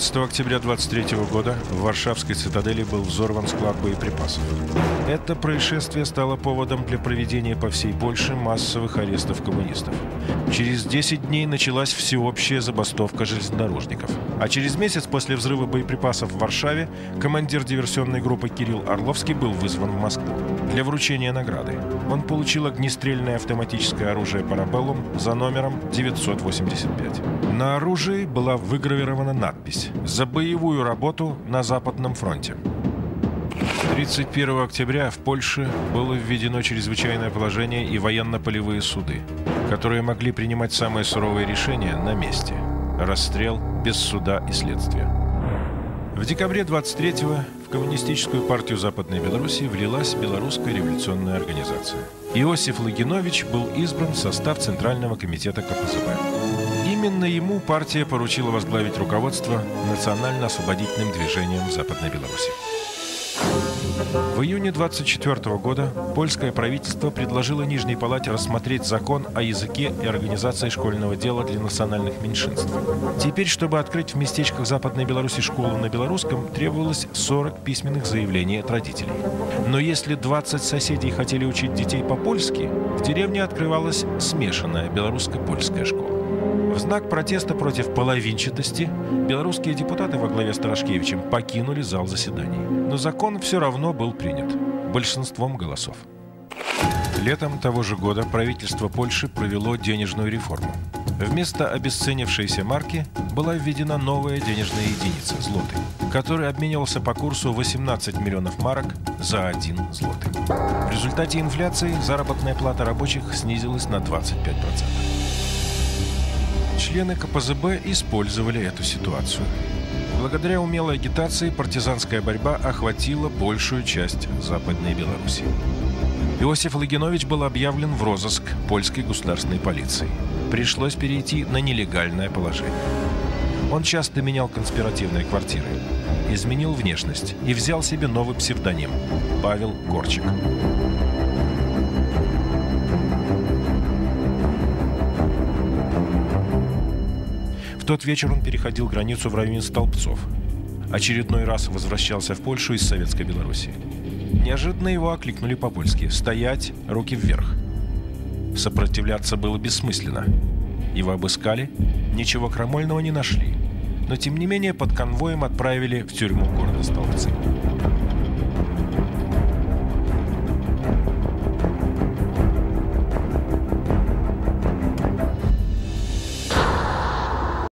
15 октября 23 года в Варшавской цитадели был взорван склад боеприпасов. Это происшествие стало поводом для проведения по всей Польше массовых арестов коммунистов. Через 10 дней началась всеобщая забастовка железнодорожников. А через месяц после взрыва боеприпасов в Варшаве командир диверсионной группы Кирилл Орловский был вызван в Москву для вручения награды. Он получил огнестрельное автоматическое оружие «Парабеллум» за номером 985. На оружии была выгравирована надпись «За боевую работу на Западном фронте». 31 октября в Польше было введено чрезвычайное положение и военно-полевые суды, которые могли принимать самые суровые решения на месте. Расстрел без суда и следствия. В декабре 23-го в Коммунистическую партию Западной Белоруссии влилась Белорусская революционная организация. Иосиф Логинович был избран в состав Центрального комитета КПЗБ. Именно ему партия поручила возглавить руководство национально-освободительным движением в Западной Беларуси. В июне 24 года польское правительство предложило Нижней палате рассмотреть закон о языке и организации школьного дела для национальных меньшинств. Теперь, чтобы открыть в местечках Западной Беларуси школу на белорусском, требовалось 40 письменных заявлений от родителей. Но если 20 соседей хотели учить детей по-польски, в деревне открывалась смешанная белорусско-польская школа. В знак протеста против половинчатости белорусские депутаты во главе с Тарашкевичем покинули зал заседаний. Но закон все равно был принят большинством голосов. Летом того же года правительство Польши провело денежную реформу. Вместо обесценившейся марки была введена новая денежная единица – злотый, который обменивался по курсу 18 миллионов марок за 1 злотый. В результате инфляции заработная плата рабочих снизилась на 25%. Члены КПЗБ использовали эту ситуацию. Благодаря умелой агитации партизанская борьба охватила большую часть Западной Беларуси. Иосиф Логинович был объявлен в розыск польской государственной полиции. Пришлось перейти на нелегальное положение. Он часто менял конспиративные квартиры, изменил внешность и взял себе новый псевдоним – Павел Горчик. В тот вечер он переходил границу в районе Столбцов. Очередной раз возвращался в Польшу из Советской Белоруссии. Неожиданно его окликнули по-польски: «Стоять, руки вверх». Сопротивляться было бессмысленно. Его обыскали, ничего крамольного не нашли. Но тем не менее под конвоем отправили в тюрьму города Столбцы.